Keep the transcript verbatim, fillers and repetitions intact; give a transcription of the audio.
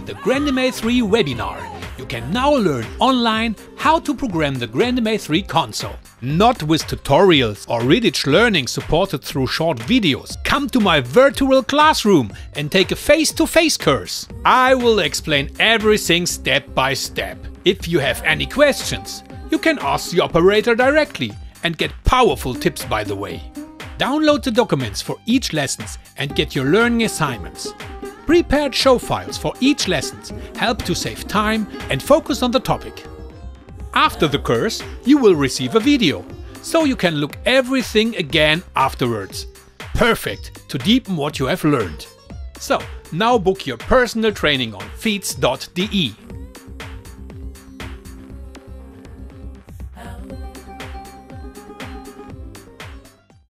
the Programm three webinar. You can now learn online how to program the Programm three console. Not with tutorials or Redditch learning supported through short videos. Come to my virtual classroom and take a face-to-face course. I will explain everything step by step. If you have any questions, you can ask the operator directly and get powerful tips by the way. Download the documents for each lesson and get your learning assignments. Prepared show files for each lesson help to save time and focus on the topic. After the course, you will receive a video, so you can look everything again afterwards. Perfect to deepen what you have learned. So, now book your personal training on feeds dot d e.